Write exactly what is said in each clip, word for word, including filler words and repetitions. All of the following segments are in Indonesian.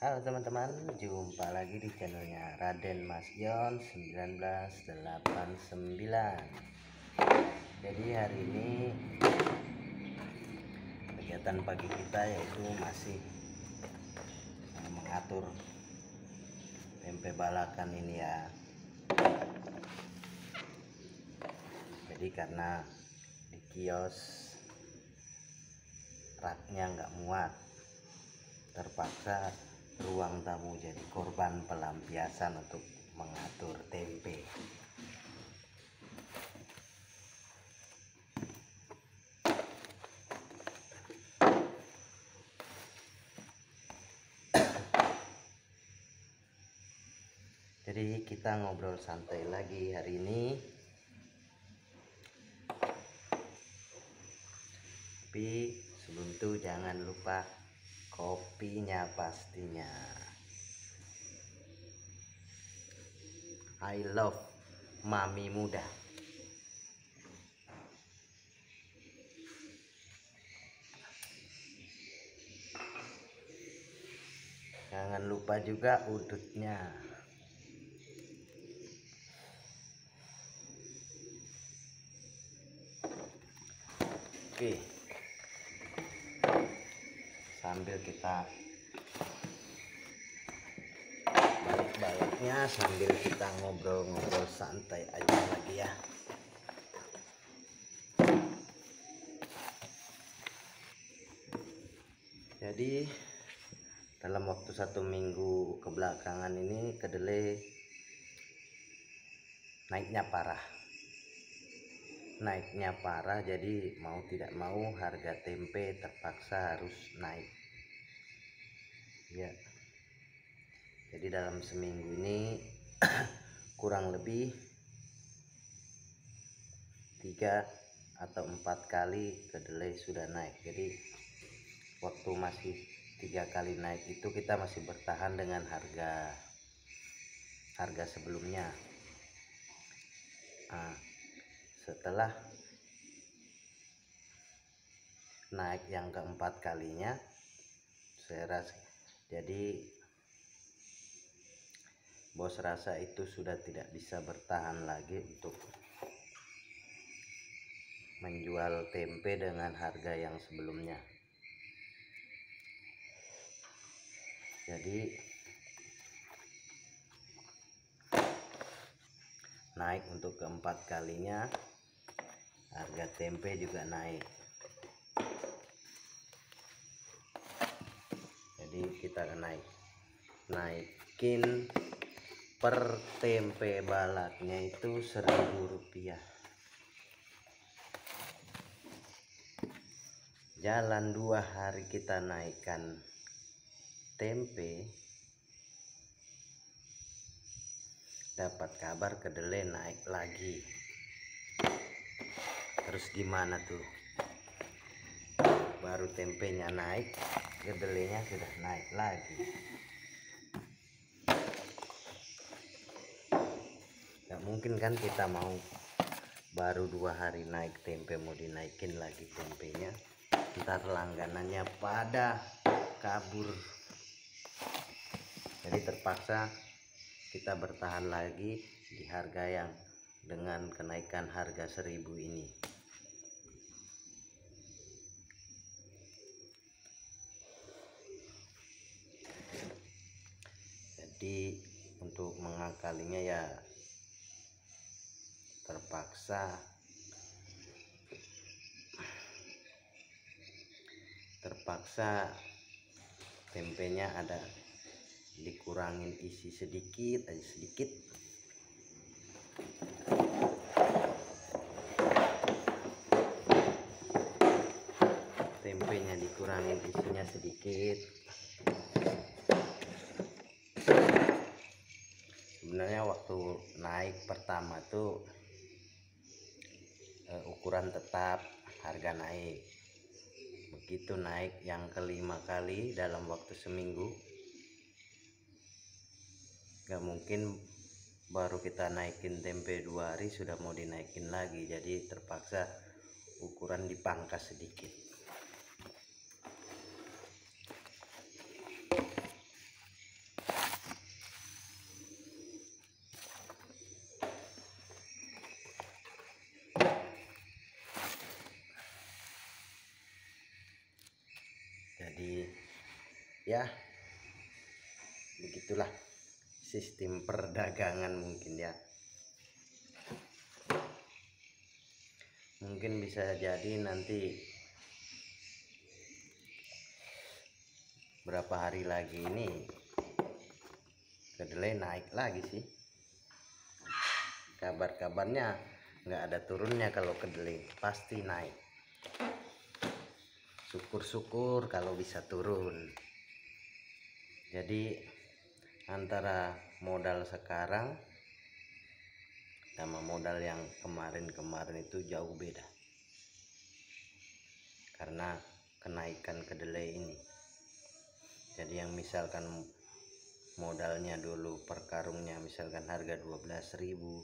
Halo teman-teman, jumpa lagi di channelnya Raden Mas Yon seribu sembilan ratus delapan puluh sembilan. Jadi hari ini kegiatan pagi kita yaitu masih mengatur tempe balakan ini ya. Jadi karena di kios raknya nggak muat, terpaksa ruang tamu jadi korban pelampiasan untuk mengatur tempe. Jadi kita ngobrol santai lagi hari ini. Tapi sebelum itu jangan lupa kopinya pastinya. I love mami muda. Jangan lupa juga udutnya. Oke. Sambil kita balik-baliknya, sambil kita ngobrol-ngobrol santai aja lagi ya. Jadi dalam waktu satu minggu kebelakangan ini kedelai naiknya parah. Naiknya parah, jadi mau tidak mau harga tempe terpaksa harus naik. Ya. Jadi dalam seminggu ini kurang lebih tiga atau empat kali kedelai sudah naik. Jadi waktu masih tiga kali naik itu kita masih bertahan dengan harga harga sebelumnya. Nah, setelah naik yang keempat kalinya, saya rasa jadi bos rasa itu sudah tidak bisa bertahan lagi untuk menjual tempe dengan harga yang sebelumnya. Jadi naik untuk keempat kalinya, harga tempe juga naik. Jadi kita akan naik naikin per tempe balaknya itu seribu rupiah. Jalan dua hari kita naikkan tempe, dapat kabar kedelai naik lagi. Terus gimana tuh? Baru tempenya naik, kedelainya sudah naik lagi. Gak mungkin kan kita mau baru dua hari naik tempe mau dinaikin lagi tempenya, ntar langganannya pada kabur. Jadi terpaksa kita bertahan lagi di harga yang dengan kenaikan harga seribu ini. Jadi untuk mengakalinya ya terpaksa terpaksa tempenya ada dikurangin isi sedikit aja sedikit. Tempenya dikurangin isinya sedikit. Sebenarnya waktu naik pertama tuh uh, ukuran tetap, harga naik. Begitu naik yang kelima kali dalam waktu seminggu, gak mungkin baru kita naikin tempe dua hari sudah mau dinaikin lagi. Jadi terpaksa ukuran dipangkas sedikit. Jadi ya begitulah sistem perdagangan mungkin ya. Mungkin bisa jadi nanti berapa hari lagi ini kedelai naik lagi sih. Kabar-kabarnya nggak ada turunnya kalau kedelai, pasti naik. Syukur-syukur kalau bisa turun. Jadi antara modal sekarang sama modal yang kemarin-kemarin itu jauh beda, karena kenaikan kedelai ini. Jadi yang misalkan modalnya dulu per karungnya misalkan harga dua belas ribu,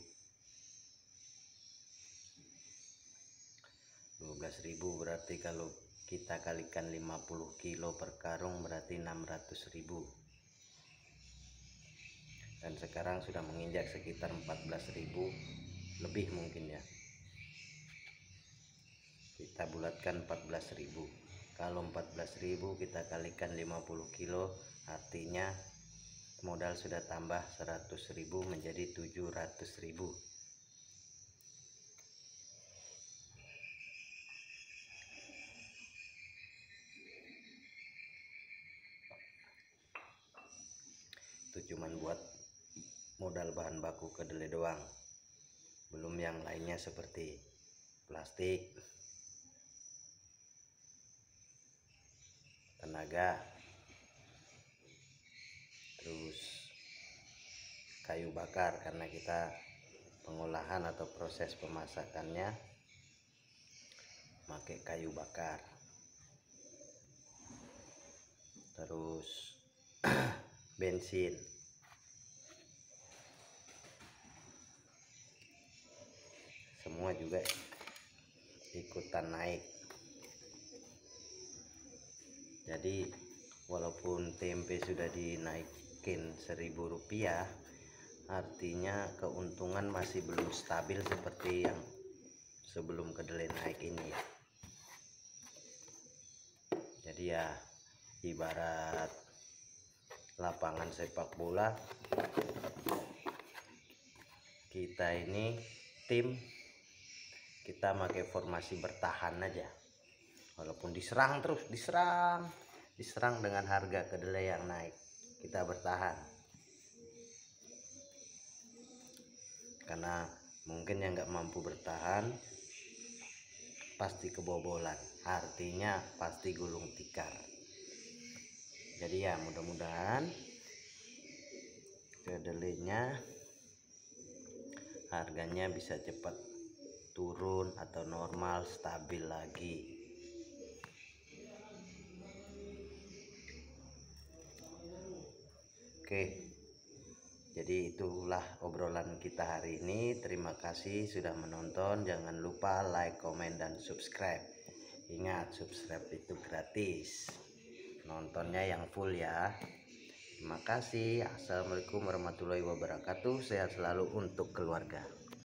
dua belas ribu berarti kalau kita kalikan lima puluh kilo per karung berarti enam ratus ribu, dan sekarang sudah menginjak sekitar empat belas ribu lebih mungkin ya. Kita bulatkan empat belas ribu. Kalau empat belas ribu kita kalikan lima puluh kilo, artinya modal sudah tambah seratus ribu menjadi tujuh ratus ribu. Itu cuman buat modal bahan baku kedelai doang, belum yang lainnya seperti plastik, tenaga, terus kayu bakar, karena kita pengolahan atau proses pemasakannya pakai kayu bakar, terus bensin, semua juga ikutan naik. Jadi walaupun tempe sudah dinaikin seribu rupiah, artinya keuntungan masih belum stabil seperti yang sebelum kedelai naik ini ya. Jadi ya ibarat lapangan sepak bola, kita ini tim, kita pakai formasi bertahan aja. Walaupun diserang terus, diserang, diserang dengan harga kedelai yang naik, kita bertahan. Karena mungkin yang nggak mampu bertahan pasti kebobolan, artinya pasti gulung tikar. Jadi ya mudah-mudahan kedelainya harganya bisa cepat turun atau normal stabil lagi. Oke, jadi itulah obrolan kita hari ini. Terima kasih sudah menonton. Jangan lupa like, komen, dan subscribe. Ingat, subscribe itu gratis, nontonnya yang full ya. Terima kasih. Assalamualaikum warahmatullahi wabarakatuh. Sehat selalu untuk keluarga.